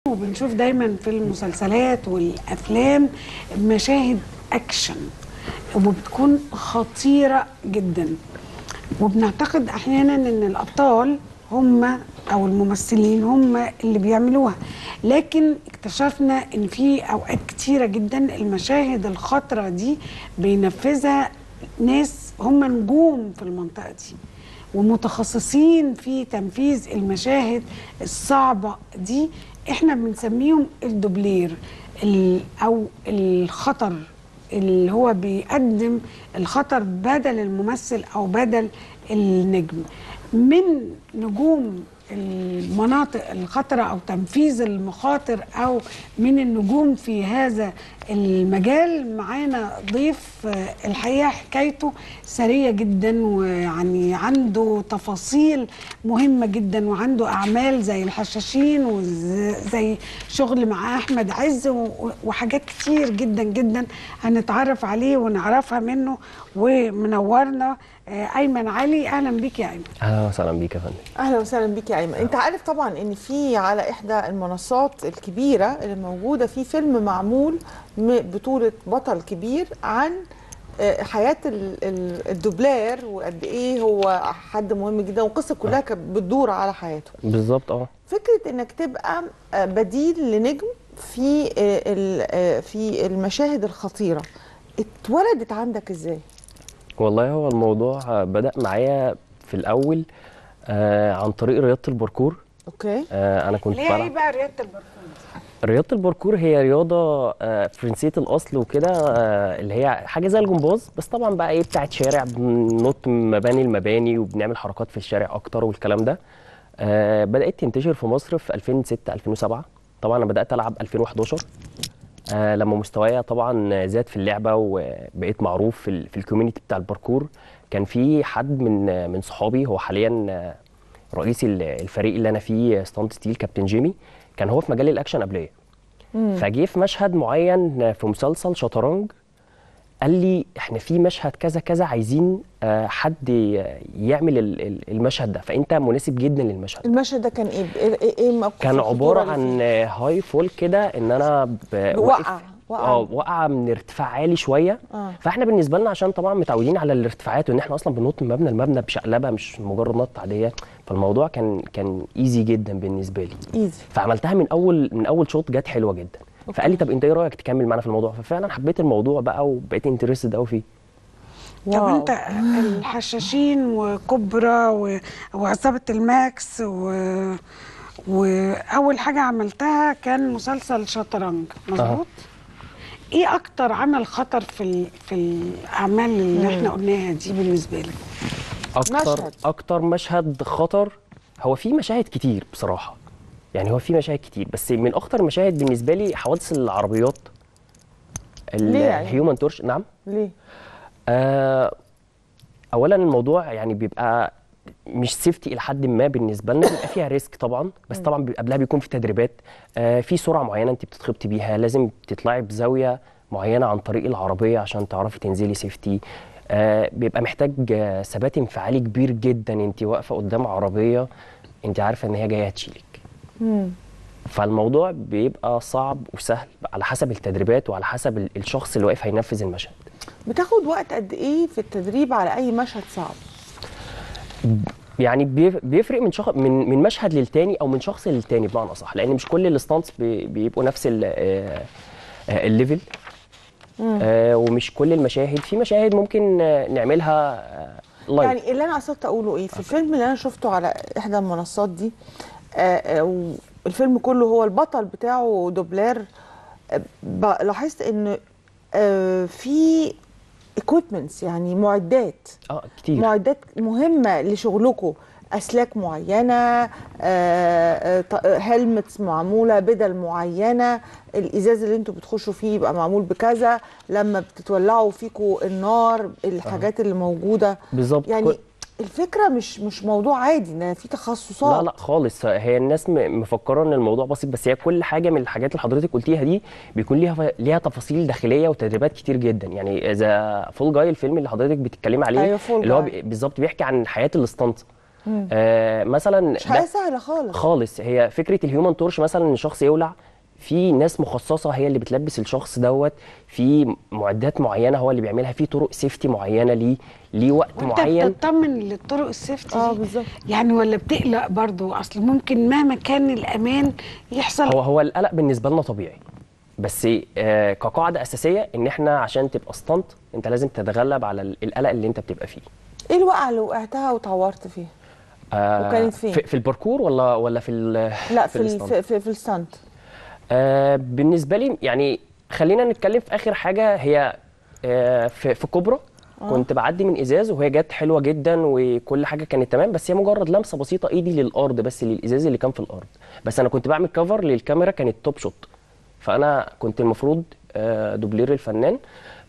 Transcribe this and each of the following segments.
وبنشوف دايما في المسلسلات والافلام مشاهد اكشن وبتكون خطيره جدا، وبنعتقد احيانا ان الابطال هم او الممثلين هم اللي بيعملوها، لكن اكتشفنا ان في اوقات كتيره جدا المشاهد الخطره دي بينفذها ناس هم نجوم في المنطقه دي ومتخصصين في تنفيذ المشاهد الصعبة دي. احنا بنسميهم الدوبلير او الخطر، اللي هو بيقدم الخطر بدل الممثل او بدل النجم. من نجوم المناطق الخطرة أو تنفيذ المخاطر أو من النجوم في هذا المجال معانا ضيف الحقيقة حكايته سرية جدا، ويعني عنده تفاصيل مهمة جدا، وعنده أعمال زي الحشاشين وزي شغل مع أحمد عز وحاجات كتير جدا جدا هنتعرف عليه ونعرفها منه. ومنورنا أيمن علي. أهلا بيك يا أيمن. اهلا وسهلا بيك يا فندم. اهلا وسهلا بيك يا ايمن. انت عارف طبعا ان في على احدى المنصات الكبيره اللي موجوده في فيلم معمول بطوله بطل كبير عن حياه الدوبلير، وقد ايه هو حد مهم جدا، والقصه كلها كانت بتدور على حياته. بالظبط. فكره انك تبقى بديل لنجم في المشاهد الخطيره اتولدت عندك ازاي؟ والله هو الموضوع بدأ معايا في الأول عن طريق رياضة الباركور. اوكي. أنا كنت ليه ايه بقى رياضة الباركور؟ رياضة الباركور هي رياضة فرنسية الأصل وكده، اللي هي حاجة زي الجمباز، بس طبعا بقى إيه بتاعت شارع، بننط من مباني لمباني وبنعمل حركات في الشارع أكتر والكلام ده. بدأت تنتشر في مصر في 2006 2007. طبعا أنا بدأت ألعب 2011 لما مستوايا طبعا زاد في اللعبه وبقيت معروف في الكوميونتي بتاع الباركور. كان في حد من صحابي، هو حاليا رئيس الفريق اللي انا فيه ستانت ستيل، كابتن جيمي، كان هو في مجال الاكشن قبليه. فجه في مشهد معين في مسلسل شطرنج قال لي احنا في مشهد كذا كذا عايزين حد يعمل المشهد ده، فانت مناسب جدا للمشهد. المشهد ده كان ايه موقف؟ كان عباره عن هاي فول كده، ان انا وقع من ارتفاع عالي شويه. فاحنا بالنسبه لنا عشان طبعا متعودين على الارتفاعات وان احنا اصلا بننط من مبنى لمبنى بشقلبه، مش مجرد نط عاديه، فالموضوع كان ايزي جدا بالنسبه لي. ايزي. فعملتها من اول شوط، جت حلوه جدا. فقال لي طب انت ايه رايك تكمل معانا في الموضوع؟ ففعلا حبيت الموضوع بقى وبقيت انترستد قوي فيه. طب انت الحشاشين وكبرى وعصابة الماكس واول حاجة عملتها كان مسلسل شطرنج، مظبوط؟ ايه اكتر عمل خطر في الاعمال اللي احنا قلناها دي بالنسبة لك؟ اكتر مشهد خطر، هو في مشاهد كتير بصراحة، يعني هو في مشاهد كتير، بس من اخطر المشاهد بالنسبة لي حوادث العربيات. الهيومن تورش. نعم. ليه؟ اولا الموضوع يعني بيبقى مش سيفتي الى حد ما بالنسبه لنا، بيبقى فيها ريسك طبعا، بس طبعا قبلها بيكون في تدريبات، في سرعه معينه انت بتتخبطي بيها، لازم تطلعي بزاويه معينه عن طريق العربيه عشان تعرفي تنزلي سيفتي. بيبقى محتاج ثبات انفعالي كبير جدا، انت واقفه قدام عربيه انت عارفه ان هي جايه تشيلك. فالموضوع بيبقى صعب وسهل على حسب التدريبات وعلى حسب الشخص اللي واقف هينفذ المشهد. بتاخد وقت قد ايه في التدريب على اي مشهد صعب؟ يعني بيفرق من مشهد للتاني او من شخص للتاني بمعنى اصح، لان مش كل الستانتس بيبقوا نفس الليفل، ومش كل المشاهد، في مشاهد ممكن نعملها لايف. يعني اللي انا قصدت اقوله ايه، في الفيلم اللي انا شفته على احدى المنصات دي، الفيلم كله هو البطل بتاعه دوبلير، لاحظت ان في equipments، يعني معدات كتير، معدات مهمه لشغلكم، اسلاك معينه، هيلمتس معموله، بدل معينه، الازاز اللي انتوا بتخشوا فيه يبقى معمول بكذا، لما بتتولعوا فيكوا النار، الحاجات اللي موجوده بالظبط. يعني الفكره مش موضوع عادي، ان في تخصصات. لا خالص، هي الناس مفكره ان الموضوع بسيط، بس هي كل حاجه من الحاجات اللي حضرتك قلتيها دي بيكون ليها تفاصيل داخليه وتدريبات كتير جدا. يعني اذا فول جاي، الفيلم اللي حضرتك بتتكلمي عليه، أيوة، اللي هو بالظبط بيحكي عن حياه الاستانت. مثلا مش حاجه سهله خالص. هي فكره الهيومن تورش مثلا ان الشخص يولع، في ناس مخصصه هي اللي بتلبس الشخص دوت، في معدات معينه هو اللي بيعملها، في طرق سيفتي معينه ليه وقت وانت معين. بتطمن للطرق السيفتي دي بالظبط. يعني، ولا بتقلق برضو؟ اصل ممكن مهما كان الامان يحصل. هو القلق بالنسبه لنا طبيعي، بس كقاعده اساسيه ان احنا عشان تبقى ستانت انت لازم تتغلب على القلق اللي انت بتبقى فيه. ايه الوقعه اللي وقعتها واتعورت فيها؟ وكانت فين؟ في الباركور ولا لا، في الستانت. بالنسبه لي يعني خلينا نتكلم في اخر حاجه. هي في كوبرا كنت بعدي من ازاز وهي جت حلوه جدا وكل حاجه كانت تمام، بس هي مجرد لمسه بسيطه ايدي للارض بس للازاز اللي كان في الارض. بس انا كنت بعمل كفر للكاميرا كانت توب شوت، فانا كنت المفروض دوبلير الفنان،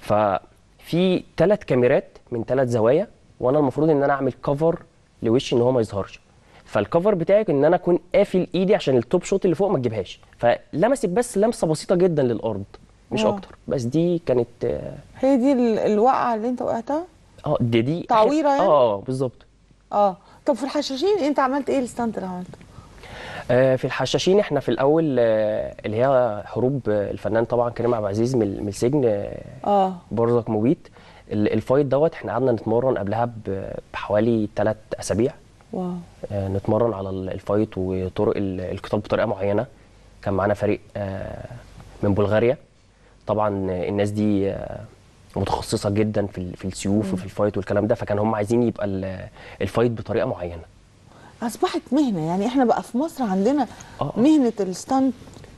ففي 3 كاميرات من 3 زوايا، وانا المفروض ان انا اعمل كفر لوشي ان هو ما يظهرش. فالكفر بتاعي ان انا اكون قافل ايدي عشان التوب شوت اللي فوق ما تجيبهاش، فلمست بس لمسه بسيطه جدا للارض مش اكتر. بس دي كانت هي دي الوقعه اللي انت وقعتها؟ دي تعويره يعني؟ بالظبط. طب في الحشاشين انت عملت ايه الستانت اللي عملته؟ في الحشاشين احنا في الاول اللي هي هروب الفنان طبعا كريم عبد العزيز من السجن برزق مبيت. الفايت دوت احنا قعدنا نتمرن قبلها بحوالي 3 اسابيع. واو. نتمرن على الفايت وطرق القتال بطريقه معينه. كان معانا فريق من بلغاريا، طبعا الناس دي متخصصه جدا في السيوف وفي الفايت والكلام ده، فكان هم عايزين يبقى الفايت بطريقه معينه. اصبحت مهنه يعني، احنا بقى في مصر عندنا مهنه الستانت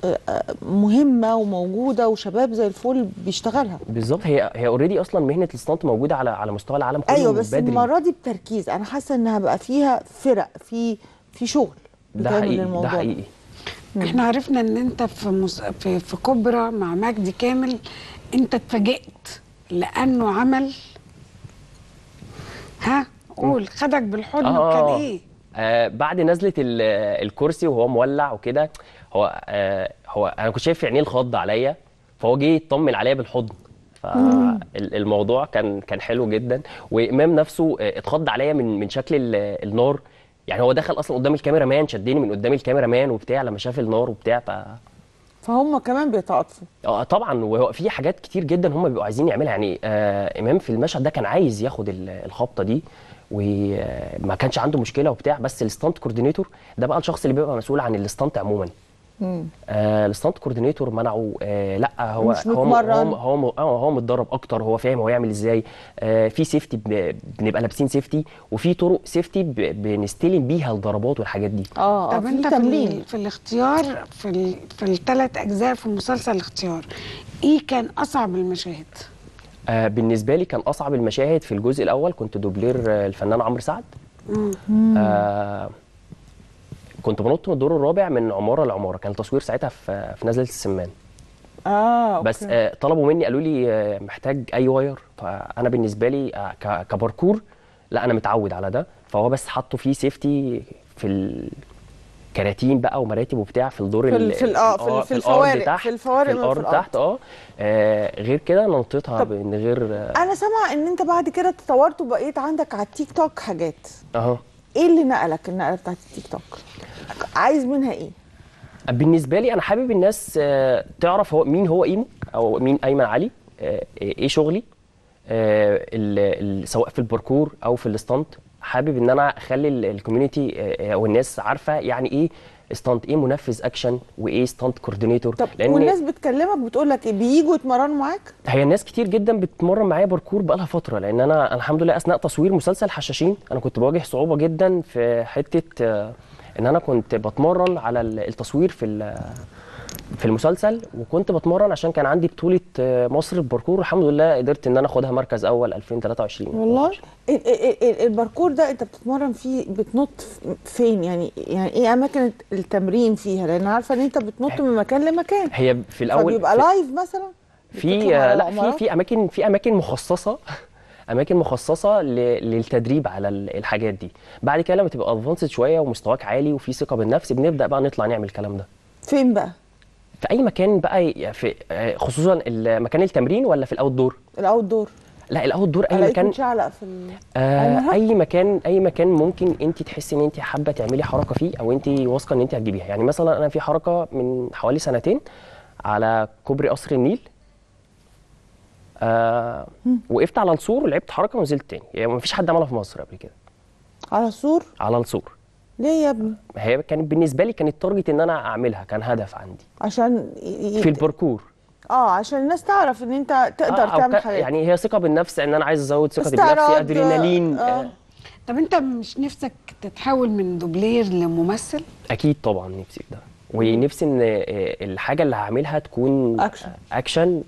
مهمه وموجوده وشباب زي الفل بيشتغلها. بالظبط. هي اوريدي اصلا مهنه الستانت موجوده على مستوى العالم كله. ايوه، بس بدري. المره دي بتركيز، انا حاسه انها بقى فيها فرق في شغل. ده حقيقي، ده حقيقي. احنا عرفنا ان انت في كوبرا مع مجدي كامل انت اتفاجئت لانه عمل قول خدك بالحضن وكان ايه؟ بعد نزله الكرسي وهو مولع وكده، هو انا كنت شايف في عينيه الخض عليا، فهو جه يطمن عليا بالحضن، فالموضوع كان حلو جدا. وامام نفسه اتخض عليا من شكل النار، يعني هو دخل اصلا قدام الكاميرا مان، شدني من قدام الكاميرا مان وبتاع لما شاف النار وبتاع فهم كمان بيتعاطفوا. طبعا. وفي حاجات كتير جدا هم بيبقوا عايزين يعملها، يعني امام في المشهد ده كان عايز ياخد الخبطه دي وما كانش عنده مشكله وبتاع، بس الستانت كوردينيتور ده بقى الشخص اللي بيبقى مسؤول عن الستانت عموما. الستانت كوردينيتور منعه لا هو مش متمرن. هو متدرب اكتر، هو فاهم هو يعمل ازاي. في سيفتي بنبقى لابسين سيفتي، وفي طرق سيفتي بنستلم بيها الضربات والحاجات دي. طب انت في الاختيار في ال3 اجزاء في مسلسل الاختيار، ايه كان اصعب المشاهد؟ بالنسبه لي كان اصعب المشاهد في الجزء الاول، كنت دوبلير الفنان عمرو سعد. كنت بنط من الدور الرابع من عماره لعماره، كان التصوير ساعتها في نزله السمان. بس طلبوا مني قالوا لي محتاج اي واير، فانا بالنسبه لي كباركور لا انا متعود على ده، فهو بس حطوا فيه سيفتي في كراتين بقى ومراتب وبتاع في الدور في الفوارق تحت، في الارض تحت. غير كده انا نطيتها من غير انا سامعه ان انت بعد كده تطورت وبقيت عندك على التيك توك حاجات. ايه اللي نقلك النقله بتاعت التيك توك؟ عايز منها ايه؟ بالنسبه لي انا حابب الناس تعرف مين هو ايمو او مين ايمن علي، ايه شغلي، سواء في الباركور او في الستانت. حابب ان انا اخلي الكوميونتي او الناس عارفه يعني ايه ستانت، ايه منفذ اكشن، وايه ستانت كوردينيتور. طب والناس بتكلمك بتقول لك ايه؟ بييجوا يتمرنوا معاك؟ هي الناس كتير جدا بتتمرن معايا باركور بقالها فتره، لان انا الحمد لله اثناء تصوير مسلسل حشاشين انا كنت بواجه صعوبه جدا في حته ان انا كنت بتمرن على التصوير في المسلسل، وكنت بتمرن عشان كان عندي بطوله مصر الباركور، والحمد لله قدرت ان انا اخدها مركز اول 2023. والله الباركور ده انت بتتمرن فيه، بتنط فين يعني ايه اماكن التمرين فيها؟ لان عارفه ان انت بتنط من مكان لمكان. هي في الاول فبيبقى لايف مثلا لا في اماكن مخصصه اماكن مخصصه للتدريب على الحاجات دي. بعد كده لما تبقى ادفانسد شويه ومستواك عالي وفي ثقه بالنفس بنبدا بقى نطلع نعمل الكلام ده. فين بقى؟ في اي مكان بقى، في خصوصا مكان التمرين ولا في الاوت دور؟ الاوت دور. لا الاوت دور اي الاقيك مكان. متشعلق في اي مكان ممكن انت تحسي ان انت حابه تعملي حركه فيه، او انت واثقه ان انت هتجيبيها. يعني مثلا انا في حركه من حوالي سنتين على كوبري قصر النيل، وقفت على السور ولعبت حركه ونزلت تاني. يعني مفيش حد عملها في مصر قبل كده. على السور؟ على السور. ليه يا ابني؟ هي كانت بالنسبه لي كانت تارجت ان انا اعملها، كان هدف عندي عشان في الباركور. عشان الناس تعرف ان انت تقدر تعمل حاجات. يعني هي ثقه بالنفس، ان انا عايز ازود ثقتي استعراض، بنفسي، ادرينالين. طب انت مش نفسك تتحول من دوبلير لممثل؟ اكيد طبعا نفسي ده، ونفسي ان الحاجه اللي هعملها تكون اكشن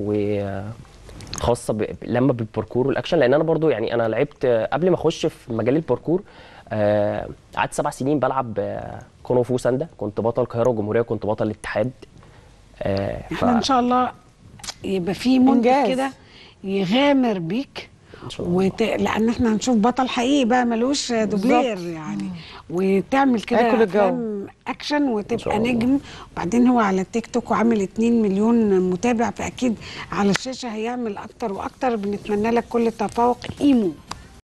وخاصه لما بالباركور والاكشن. لان انا برضو يعني انا لعبت قبل ما اخش في مجال الباركور، قعدت 7 سنين بلعب كونغ فو ساندا، كنت بطل القاهره والجمهوريه، كنت بطل الاتحاد. احنا ان شاء الله يبقى في منتج كده يغامر بيك ان شاء الله. لان احنا هنشوف بطل حقيقي بقى ملوش دوبلير يعني، وتعمل كده افلام اكشن وتبقى نجم. وبعدين هو على التيك توك وعامل 2 مليون متابع، فاكيد على الشاشه هيعمل اكتر واكتر. بنتمنى لك كل التفوق ايمو.